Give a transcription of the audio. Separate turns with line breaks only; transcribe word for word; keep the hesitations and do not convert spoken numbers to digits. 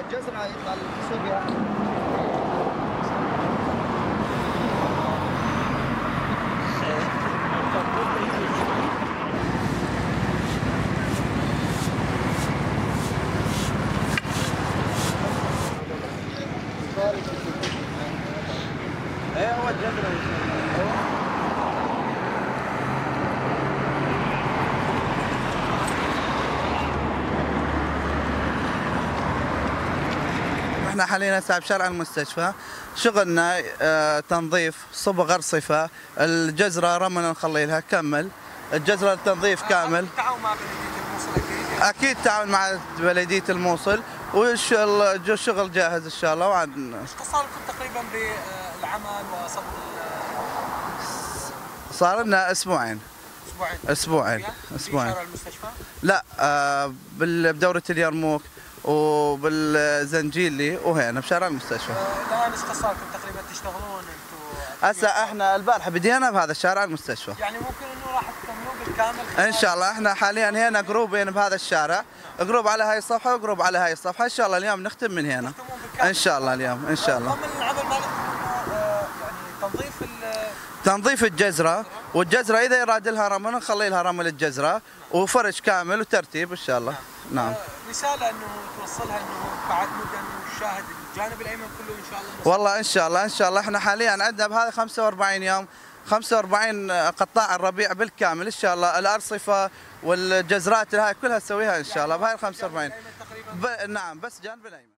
الجزرة يطلع سوريا. ايه هو الجزرة. احنا حاليا هسه بشارع المستشفى، شغلنا اه تنظيف، صبغ ارصفه، الجزره رمنا نخلي لها كمل، الجزره التنظيف كامل.
تعاون مع بلديه الموصل اكيد؟
اكيد تعاون مع بلديه الموصل، والشغل جاهز ان شاء الله. وعن
ايش صار لكم تقريبا بالعمل وصبغ؟
صار لنا اسبوعين.
اسبوعين
اسبوعين
اسبوعين. في شارع المستشفى؟
لا آه بدوره اليرموك وبالزنجيلي وهنا بشارع المستشفى.
الان ايش صار لكم تقريبا تشتغلون انتم؟
هسه احنا البارحه بدينا بهذا الشارع المستشفى.
يعني ممكن انه راح تكملون بالكامل؟
ان شاء الله. احنا حاليا هنا جروبين بهذا الشارع، جروب على هاي الصفحه وجروب على هاي الصفحه. ان شاء الله اليوم نختم من هنا ان شاء الله. اليوم ان شاء الله.
ضمن العمل مالكم يعني تنظيف
تنظيف الجزره، والجزره اذا يراد لها رمل نخلي لها رمل الجزره وفرش كامل وترتيب ان شاء الله. نعم.
نعم. رساله انه توصلها انه بعد مده انه الشاهد الجانب الايمن كله ان شاء الله.
والله ان شاء الله ان شاء الله. احنا حاليا عندنا بهذا خمسة وأربعين يوم، خمسة وأربعين قطاع الربيع بالكامل ان شاء الله. الارصفه والجزرات هاي كلها نسويها ان شاء الله بهاي ال خمسة وأربعين. ب... نعم بس جانب الايمن.